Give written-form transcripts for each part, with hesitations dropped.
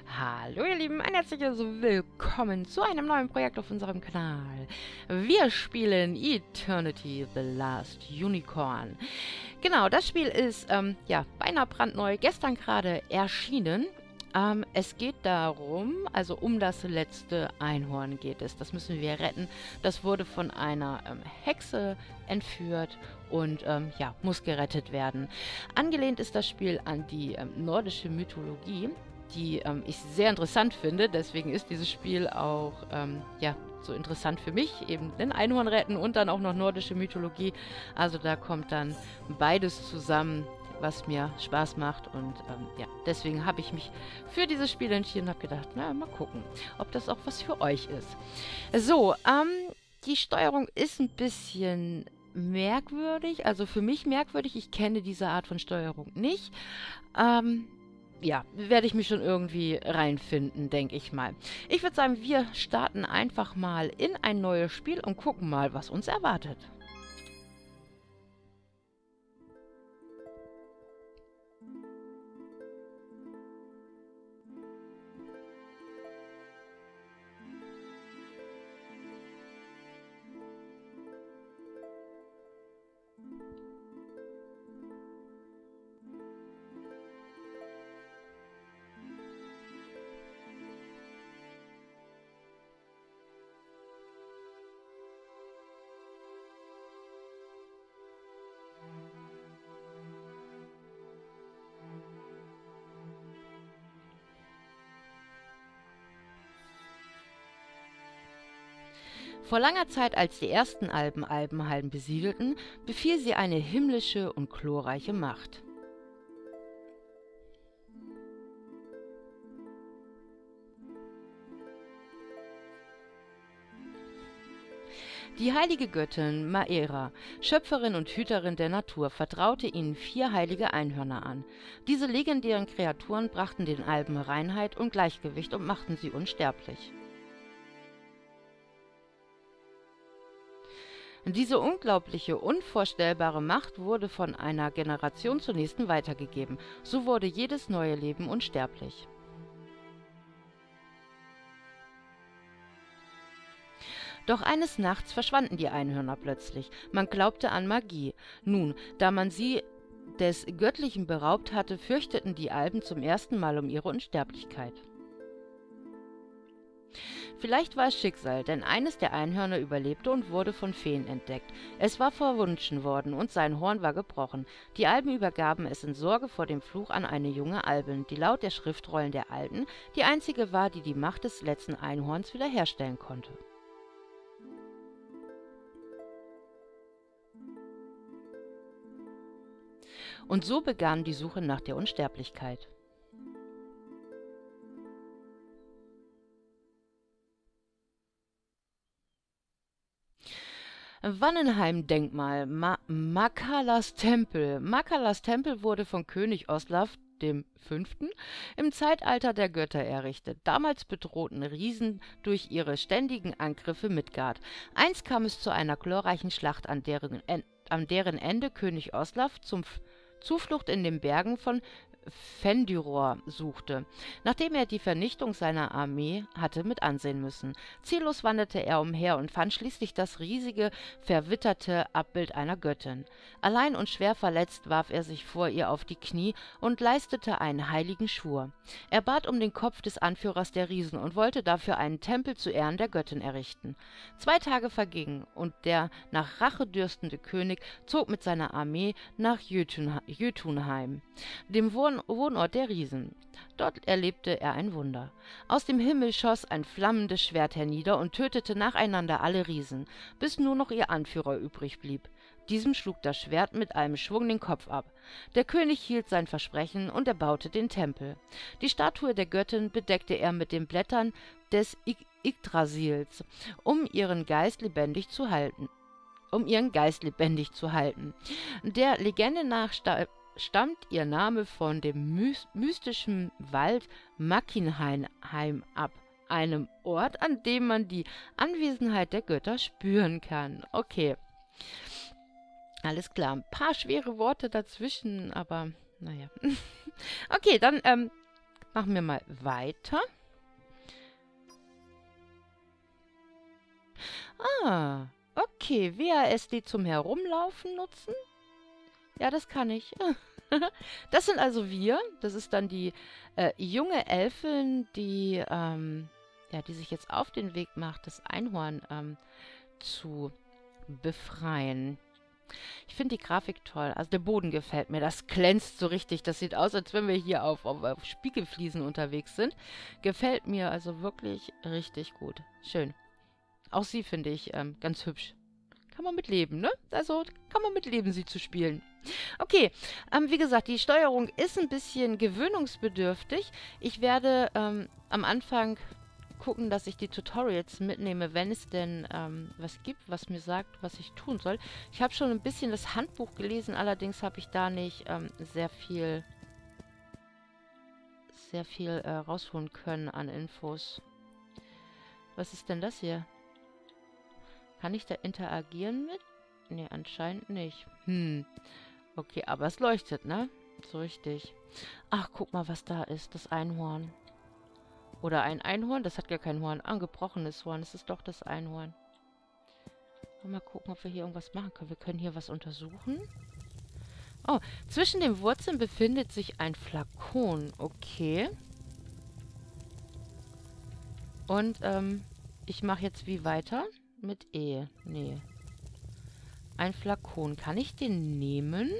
Hallo ihr Lieben, ein herzliches Willkommen zu einem neuen Projekt auf unserem Kanal. Wir spielen Eternity: The Last Unicorn. Genau, das Spiel ist ja beinahe brandneu, gestern gerade erschienen. Es geht darum, also um das letzte Einhorn geht es. Das müssen wir retten. Das wurde von einer Hexe entführt und ja, muss gerettet werden. Angelehnt ist das Spiel an die nordische Mythologie, die ich sehr interessant finde. Deswegen ist dieses Spiel auch ja, so interessant für mich. Eben den Einhorn retten und dann auch noch nordische Mythologie. Also da kommt dann beides zusammen, was mir Spaß macht. Und ja, deswegen habe ich mich für dieses Spiel entschieden und habe gedacht, na, mal gucken, ob das auch was für euch ist. So, die Steuerung ist ein bisschen merkwürdig. Also für mich merkwürdig. Ich kenne diese Art von Steuerung nicht. Ja, werde ich mich schon irgendwie reinfinden, denke ich mal. Ich würde sagen, wir starten einfach mal in ein neues Spiel und gucken mal, was uns erwartet. Vor langer Zeit, als die ersten Alben Albenhalden besiedelten, befiel sie eine himmlische und glorreiche Macht. Die heilige Göttin Maera, Schöpferin und Hüterin der Natur, vertraute ihnen 4 heilige Einhörner an. Diese legendären Kreaturen brachten den Alben Reinheit und Gleichgewicht und machten sie unsterblich. Diese unglaubliche, unvorstellbare Macht wurde von einer Generation zur nächsten weitergegeben. So wurde jedes neue Leben unsterblich. Doch eines Nachts verschwanden die Einhörner plötzlich. Man glaubte an Magie. Nun, da man sie des Göttlichen beraubt hatte, fürchteten die Alben zum ersten Mal um ihre Unsterblichkeit. Vielleicht war es Schicksal, denn eines der Einhörner überlebte und wurde von Feen entdeckt. Es war verwunschen worden und sein Horn war gebrochen. Die Alben übergaben es in Sorge vor dem Fluch an eine junge Albin, die laut der Schriftrollen der Alten die einzige war, die die Macht des letzten Einhorns wiederherstellen konnte. Und so begann die Suche nach der Unsterblichkeit. Wannenheim-Denkmal, Makalas Tempel. Makalas Tempel wurde von König Oslav V. im Zeitalter der Götter errichtet. Damals bedrohten Riesen durch ihre ständigen Angriffe Midgard. Einst kam es zu einer glorreichen Schlacht, an deren Ende König Oslav zum Zuflucht in den Bergen von Fendyr suchte, nachdem er die Vernichtung seiner Armee hatte mit ansehen müssen. Ziellos wanderte er umher und fand schließlich das riesige, verwitterte Abbild einer Göttin. Allein und schwer verletzt warf er sich vor ihr auf die Knie und leistete einen heiligen Schwur. Er bat um den Kopf des Anführers der Riesen und wollte dafür einen Tempel zu Ehren der Göttin errichten. 2 Tage vergingen und der nach Rache dürstende König zog mit seiner Armee nach Jötunheim, dem Wohnort der Riesen. Dort erlebte er ein Wunder. Aus dem Himmel schoss ein flammendes Schwert hernieder und tötete nacheinander alle Riesen, bis nur noch ihr Anführer übrig blieb. Diesem schlug das Schwert mit einem Schwung den Kopf ab. Der König hielt sein Versprechen und erbaute den Tempel. Die Statue der Göttin bedeckte er mit den Blättern des Yggdrasils, um ihren Geist lebendig zu halten. Der Legende nach stammt ihr Name von dem mystischen Wald Mackinheim ab, einem Ort, an dem man die Anwesenheit der Götter spüren kann. Okay, alles klar. Ein paar schwere Worte dazwischen, aber naja. Okay, dann Machen wir mal weiter. Ah, okay. WASD zum Herumlaufen nutzen. Ja, das kann ich. Das sind also wir. Das ist dann die junge Elfin, die, ja, die sich jetzt auf den Weg macht, das Einhorn zu befreien. Ich finde die Grafik toll. Also der Boden gefällt mir. Das glänzt so richtig. Das sieht aus, als wenn wir hier auf Spiegelfliesen unterwegs sind. Gefällt mir also wirklich richtig gut. Schön. Auch sie finde ich ganz hübsch. Kann man mitleben, ne? Also kann man mitleben, sie zu spielen. Okay, wie gesagt, die Steuerung ist ein bisschen gewöhnungsbedürftig. Ich werde am Anfang gucken, dass ich die Tutorials mitnehme, wenn es denn was gibt, was mir sagt, was ich tun soll. Ich habe schon ein bisschen das Handbuch gelesen, allerdings habe ich da nicht sehr viel rausholen können an Infos. Was ist denn das hier? Kann ich da interagieren mit? Nee, anscheinend nicht. Okay, aber es leuchtet, ne? So richtig. Ach, guck mal, was da ist. Das Einhorn. Oder ein Einhorn? Das hat gar kein Horn. Ein gebrochenes Horn. Es ist doch das Einhorn. Mal gucken, ob wir hier irgendwas machen können. Wir können hier was untersuchen. Oh, zwischen den Wurzeln befindet sich ein Flakon. Okay. Und, ich mache jetzt wie weiter? Mit E. Nee. Ein Flakon. Kann ich den nehmen?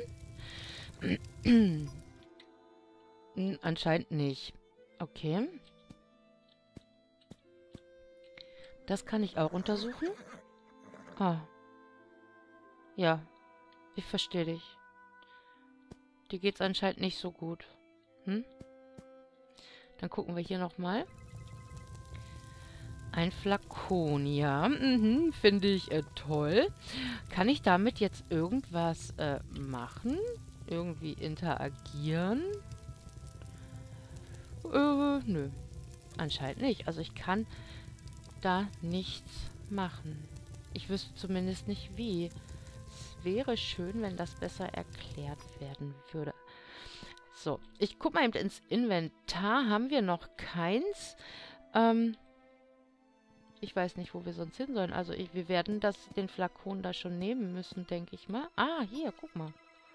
Anscheinend nicht. Okay. Das kann ich auch untersuchen. Ah. Ja. Ich verstehe dich. Dir geht's anscheinend nicht so gut. Dann gucken wir hier nochmal. Ein Flakon, ja. Finde ich toll. Kann ich damit jetzt irgendwas machen? Irgendwie interagieren? Nö. Anscheinend nicht. Also ich kann da nichts machen. Ich wüsste zumindest nicht wie. Es wäre schön, wenn das besser erklärt werden würde. So, ich gucke mal eben ins Inventar. Haben wir noch keins? Ich weiß nicht, wo wir sonst hin sollen. Also wir werden den Flakon da schon nehmen müssen, denke ich mal. Ah, hier, guck mal.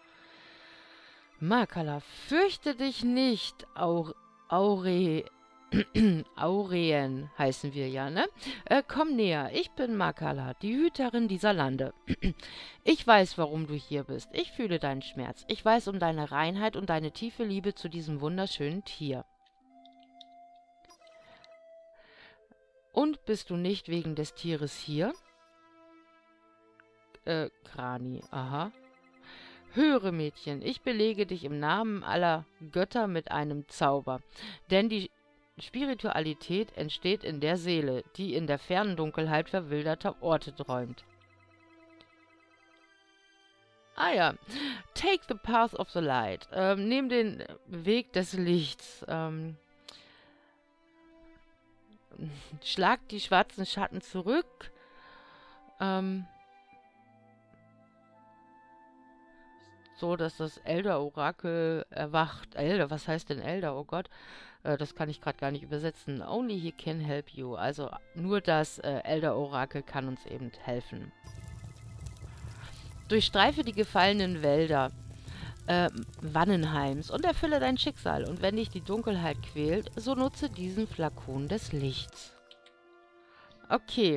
Makala, fürchte dich nicht, Aureen heißen wir ja, ne? Komm näher, ich bin Makala, die Hüterin dieser Lande. Ich weiß, warum du hier bist. Ich fühle deinen Schmerz. Ich weiß um deine Reinheit und deine tiefe Liebe zu diesem wunderschönen Tier. Und bist du nicht wegen des Tieres hier? Krani, aha. Höre, Mädchen, ich belege dich im Namen aller Götter mit einem Zauber. Denn die Spiritualität entsteht in der Seele, die in der fernen Dunkelheit verwilderter Orte träumt. Ah ja. Take the path of the light. Nimm den Weg des Lichts. Schlag die schwarzen Schatten zurück. So, dass das Elder-Orakel erwacht. Elder, was heißt denn Elder? Oh Gott. Das kann ich gerade gar nicht übersetzen. Only he can help you. Also nur das Elder-Orakel kann uns eben helfen. Durchstreife die gefallenen Wälder Wannenheims und erfülle dein Schicksal. Und wenn dich die Dunkelheit quält, so nutze diesen Flakon des Lichts. Okay.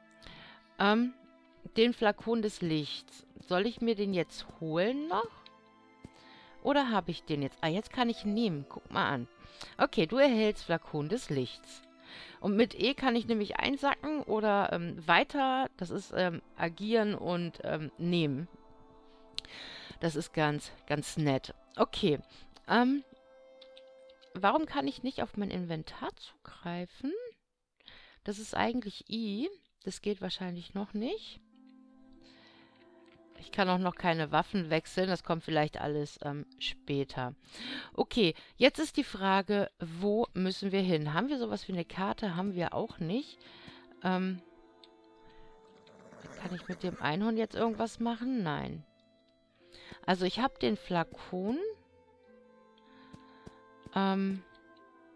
Den Flakon des Lichts. Soll ich mir den jetzt holen noch? Oder habe ich den jetzt? Ah, jetzt kann ich ihn nehmen. Guck mal an. Okay, du erhältst Flakon des Lichts. Und mit E kann ich nämlich einsacken oder weiter, das ist agieren und nehmen. Das ist ganz, ganz nett. Okay. Warum kann ich nicht auf mein Inventar zugreifen? Das ist eigentlich I. Das geht wahrscheinlich noch nicht. Ich kann auch noch keine Waffen wechseln. Das kommt vielleicht alles später. Okay, jetzt ist die Frage, wo müssen wir hin? Haben wir sowas wie eine Karte? Haben wir auch nicht. Kann ich mit dem Einhorn jetzt irgendwas machen? Nein. Also ich habe den Flakon.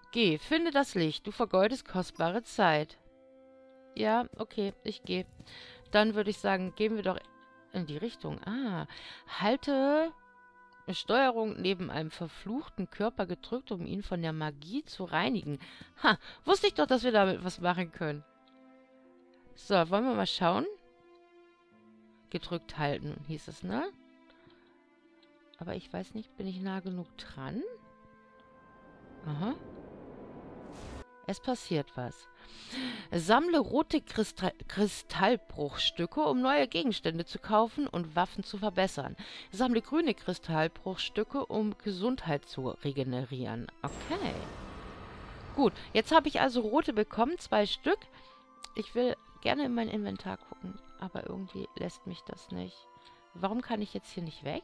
Geh, finde das Licht. Du vergeudest kostbare Zeit. Ja, okay, ich gehe. Dann würde ich sagen, gehen wir doch in die Richtung. Ah, halte Steuerung neben einem verfluchten Körper gedrückt, um ihn von der Magie zu reinigen. Ha, wusste ich doch, dass wir damit was machen können. So, wollen wir mal schauen? Gedrückt halten, hieß es, ne? Aber ich weiß nicht, bin ich nah genug dran? Aha. Es passiert was. Sammle rote Kristallbruchstücke, um neue Gegenstände zu kaufen und Waffen zu verbessern. Sammle grüne Kristallbruchstücke, um Gesundheit zu regenerieren. Okay. Gut, jetzt habe ich also rote bekommen, 2 Stück. Ich will gerne in mein Inventar gucken, aber irgendwie lässt mich das nicht. Warum kann ich jetzt hier nicht weg?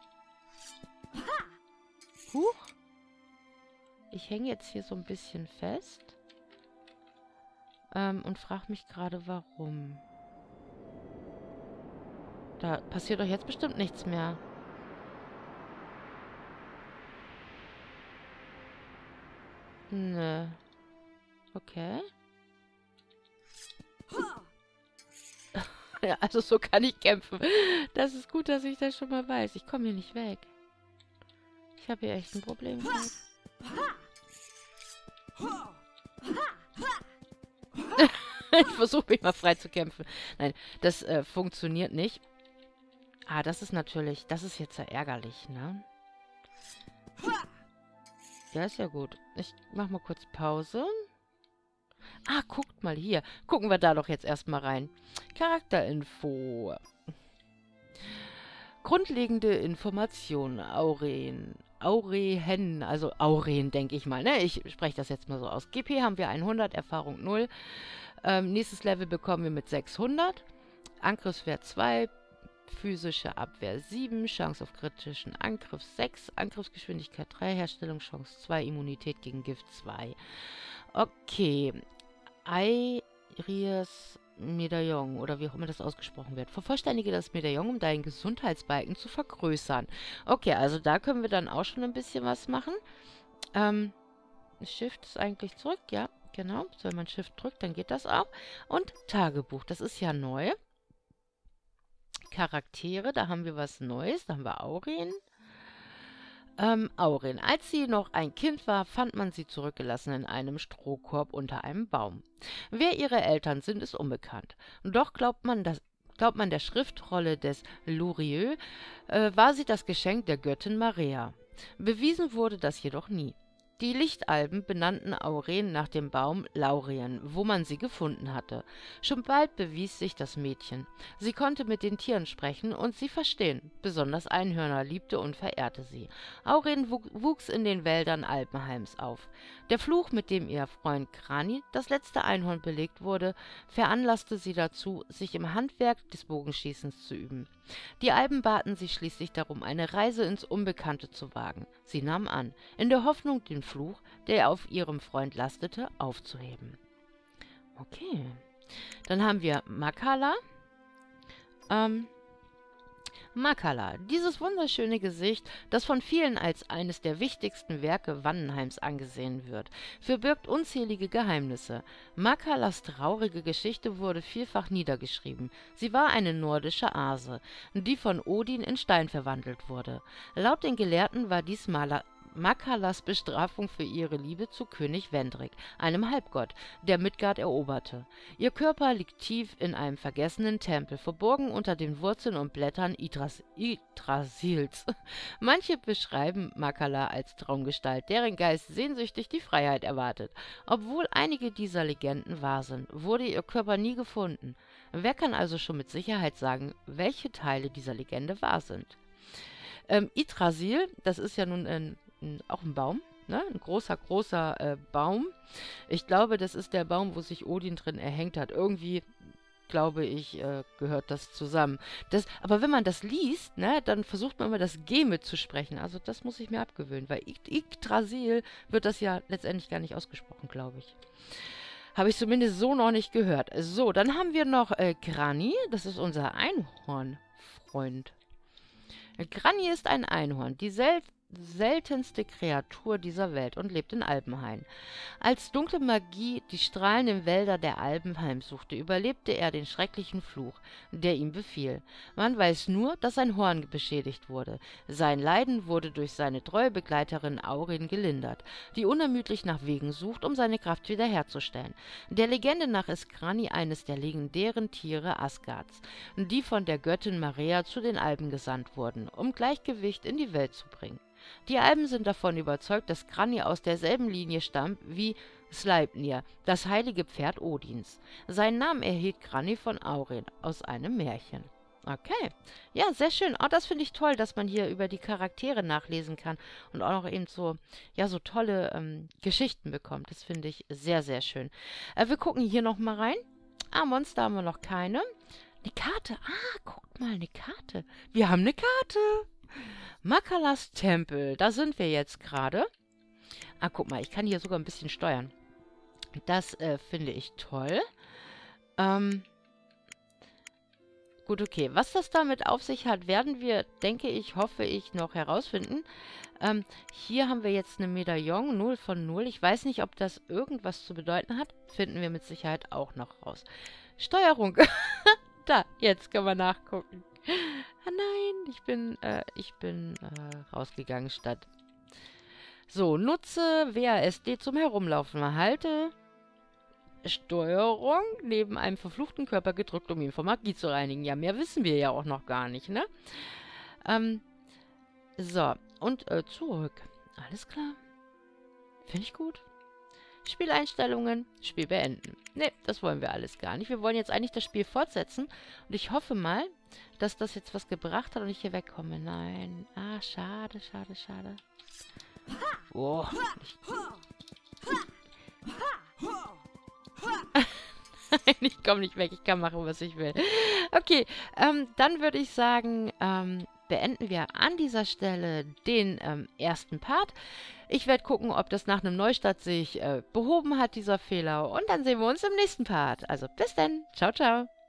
Huch. Ich hänge jetzt hier so ein bisschen fest. Und frage mich gerade, warum. Da passiert doch jetzt bestimmt nichts mehr. Nö. Okay. Ja, also so kann ich kämpfen. Das ist gut, dass ich das schon mal weiß. Ich komme hier nicht weg. Ich habe hier echt ein Problem. Ich versuche mich mal frei zu kämpfen. Nein, das funktioniert nicht. Ah, das ist natürlich, das ist jetzt ja ärgerlich, ne? Ja, ist ja gut. Ich mach mal kurz Pause. Ah, guckt mal hier. Gucken wir da doch jetzt erstmal rein. Charakterinfo. Grundlegende Informationen. Aurehen, also Aurehen, denke ich mal, ne? Ich spreche das jetzt mal so aus. GP haben wir 100, Erfahrung 0. Nächstes Level bekommen wir mit 600. Angriffswert 2, physische Abwehr 7, Chance auf kritischen Angriff 6, Angriffsgeschwindigkeit 3, Herstellungschance 2, Immunität gegen Gift 2. Okay. Aries Medaillon, oder wie auch immer das ausgesprochen wird. Vervollständige das Medaillon, um deinen Gesundheitsbalken zu vergrößern. Okay, also da können wir dann auch schon ein bisschen was machen. Shift ist eigentlich zurück, ja, genau. So, wenn man Shift drückt, dann geht das auch. Und Tagebuch, das ist ja neu. Charaktere, da haben wir was Neues. Da haben wir Aureen. Aureen. Als sie noch ein Kind war, fand man sie zurückgelassen in einem Strohkorb unter einem Baum. Wer ihre Eltern sind, ist unbekannt. Doch glaubt man der Schriftrolle des Lurieux, war sie das Geschenk der Göttin Maria. Bewiesen wurde das jedoch nie. Die Lichtalben benannten Aureen nach dem Baum Laurien, wo man sie gefunden hatte. Schon bald bewies sich das Mädchen. Sie konnte mit den Tieren sprechen und sie verstehen. Besonders Einhörner liebte und verehrte sie. Aureen wuchs in den Wäldern Alpenheims auf. Der Fluch, mit dem ihr Freund Grani, das letzte Einhorn, belegt wurde, veranlasste sie dazu, sich im Handwerk des Bogenschießens zu üben. Die Alben baten sie schließlich darum, eine Reise ins Unbekannte zu wagen. Sie nahm an, in der Hoffnung, den Fluch, der auf ihrem Freund lastete, aufzuheben. Okay. Dann haben wir Makala. Makala, dieses wunderschöne Gesicht, das von vielen als eines der wichtigsten Werke Vannenheims angesehen wird, verbirgt unzählige Geheimnisse. Makalas traurige Geschichte wurde vielfach niedergeschrieben. Sie war eine nordische Ase, die von Odin in Stein verwandelt wurde. Laut den Gelehrten war dies Makalas Bestrafung für ihre Liebe zu König Vendrick, einem Halbgott, der Midgard eroberte. Ihr Körper liegt tief in einem vergessenen Tempel, verborgen unter den Wurzeln und Blättern Yggdrasils. Manche beschreiben Makala als Traumgestalt, deren Geist sehnsüchtig die Freiheit erwartet. Obwohl einige dieser Legenden wahr sind, wurde ihr Körper nie gefunden. Wer kann also schon mit Sicherheit sagen, welche Teile dieser Legende wahr sind? Yggdrasil, das ist ja nun auch ein Baum, ne? Ein großer Baum. Ich glaube, das ist der Baum, wo sich Odin drin erhängt hat. Irgendwie, glaube ich, gehört das zusammen. Aber wenn man das liest, ne, dann versucht man immer das G mitzusprechen. Also das muss ich mir abgewöhnen, weil Yggdrasil wird das ja letztendlich gar nicht ausgesprochen, glaube ich. Habe ich zumindest so noch nicht gehört. So, dann haben wir noch Grani, das ist unser Einhornfreund. Grani ist ein Einhorn, die seltenste Kreatur dieser Welt und lebt in Alpenhain. Als dunkle Magie die strahlenden Wälder der Alpen heimsuchte, überlebte er den schrecklichen Fluch, der ihm befiel. Man weiß nur, dass sein Horn beschädigt wurde. Sein Leiden wurde durch seine treue Begleiterin Aurin gelindert, die unermüdlich nach Wegen sucht, um seine Kraft wiederherzustellen. Der Legende nach ist Grani eines der legendären Tiere Asgards, die von der Göttin Marea zu den Alpen gesandt wurden, um Gleichgewicht in die Welt zu bringen. Die Alben sind davon überzeugt, dass Grani aus derselben Linie stammt wie Sleipnir, das heilige Pferd Odins. Seinen Namen erhielt Grani von Aurin aus einem Märchen. Okay, ja, sehr schön. Oh, das finde ich toll, dass man hier über die Charaktere nachlesen kann und auch noch eben so, ja, so tolle Geschichten bekommt. Das finde ich sehr, sehr schön. Wir gucken hier nochmal rein. Ah, Monster haben wir noch keine. Eine Karte. Ah, guckt mal, eine Karte. Wir haben eine Karte. Makalas Tempel, da sind wir jetzt gerade. Ah, guck mal, ich kann hier sogar ein bisschen steuern. Das finde ich toll. Gut, okay. Was das damit auf sich hat, werden wir, denke ich, hoffe ich, noch herausfinden. Hier haben wir jetzt eine Medaillon, 0 von 0. Ich weiß nicht, ob das irgendwas zu bedeuten hat. Finden wir mit Sicherheit auch noch raus. Steuerung. Da, jetzt können wir nachgucken. Ah nein, ich bin rausgegangen statt. So, nutze WASD zum Herumlaufen. Halte Steuerung neben einem verfluchten Körper gedrückt, um ihn von Magie zu reinigen. Ja, mehr wissen wir ja auch noch gar nicht, ne? So, und zurück. Alles klar. Finde ich gut. Spieleinstellungen, Spiel beenden. Ne, das wollen wir alles gar nicht. Wir wollen jetzt eigentlich das Spiel fortsetzen. Und ich hoffe mal, dass das jetzt was gebracht hat und ich hier wegkomme. Nein. Ah, schade, schade, schade. Oh. Nein, ich komme nicht weg. Ich kann machen, was ich will. Okay, dann würde ich sagen, beenden wir an dieser Stelle den ersten Part. Ich werde gucken, ob das nach einem Neustart sich behoben hat, dieser Fehler. Und dann sehen wir uns im nächsten Part. Also bis dann. Ciao, ciao.